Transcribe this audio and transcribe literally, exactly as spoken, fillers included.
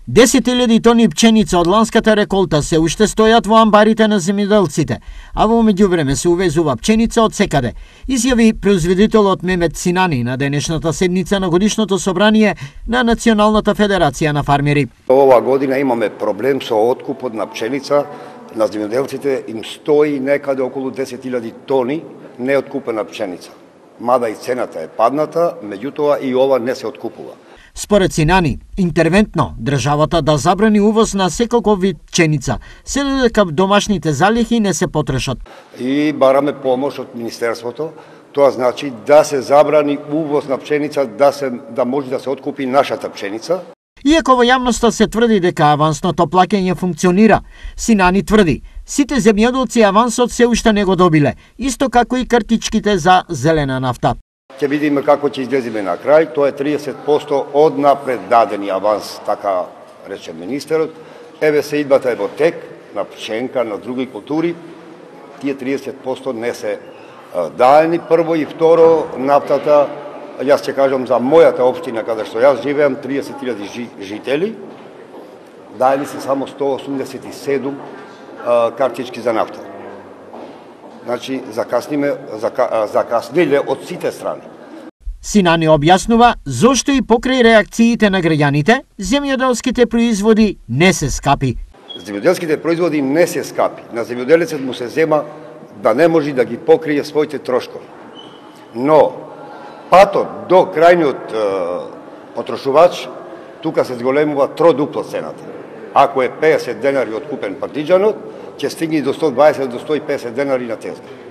десет илјади тони пченица од ланската реколта се уште стојат во амбарите на земјоделците, а во меѓувреме се увезува пченица од секаде, изјави производителот Мемет Синани на денешната седница на годишното собрание на Националната федерација на фармери. Ова година имаме проблем со откупот на пченица, на земјоделците им стои некаде околу десет илјади тони неоткупена пченица. Мада и цената е падната, меѓутоа и ова не се откупува. Според Синани, интервентно државата да забрани увоз на секаков вид пченица, се додека домашните залихи не се потрошат. И бараме помош од Министерството, тоа значи да се забрани увоз на пченица, да се да може да се откупи нашата пченица. Иако во јавноста се тврди дека авансното плаќање функционира, Синани тврди, сите земјоделци авансот се уште не го добиле, исто како и картичките за зелена нафта. Ќе видиме како ќе излеземе на крај, тоа е триесет посто од напред дадени аванс, така рече министерот. Еве се идбата е во тек, на пшенка, на други култури, тие триесет посто не се дадени. Прво и второ, нафтата, јас ќе кажам за мојата општина каде што јас живеам, триесет илјади жители, дадени се само сто осумдесет и седум картички за нафта. Значи, закасниме, зака, закасниле од сите страни. Синани објаснува зошто и покрај реакциите на граѓаните, земјоделските производи не се скапи. Земјоделските производи не се скапи. На земјоделецот му се зема да не може да ги покрие своите трошкови. Но, патот до крајниот е, потрошувач, тука се зголемува тродупло цената. Ако е пеесет денари откупен партиџанот, ќе стигне до сто дваесет до сто и песет денари на тезга.